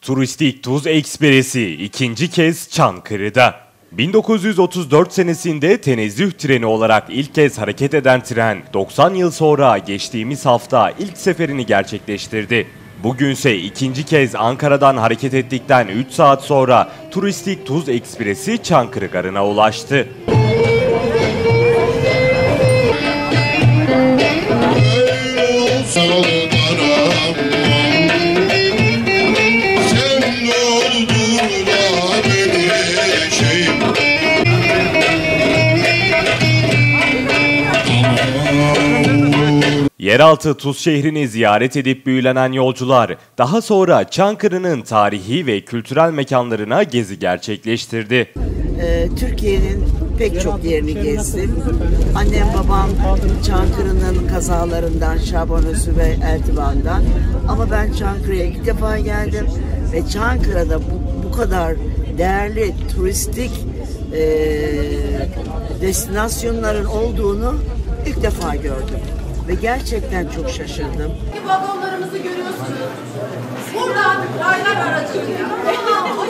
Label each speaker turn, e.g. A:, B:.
A: Turistik Tuz Ekspresi ikinci kez Çankırı'da. 1934 senesinde tenezzüh treni olarak ilk kez hareket eden tren, 90 yıl sonra geçtiğimiz hafta ilk seferini gerçekleştirdi. Bugünse ikinci kez Ankara'dan hareket ettikten 3 saat sonra Turistik Tuz Ekspresi Çankırı Garı'na ulaştı. Yeraltı Tuz şehrini ziyaret edip büyülenen yolcular daha sonra Çankırı'nın tarihi ve kültürel mekanlarına gezi gerçekleştirdi.
B: Türkiye'nin pek çok yerini gezdim. Annem babam Çankırı'nın kazalarından, Şabanözü ve Eltivan'dan. Ama ben Çankırı'ya ilk defa geldim ve Çankırı'da bu kadar değerli turistik destinasyonların olduğunu ilk defa gördüm. Ve gerçekten çok şaşırdım.
C: Vagonlarımızı görüyorsunuz. Buradan raylar aracılığıyla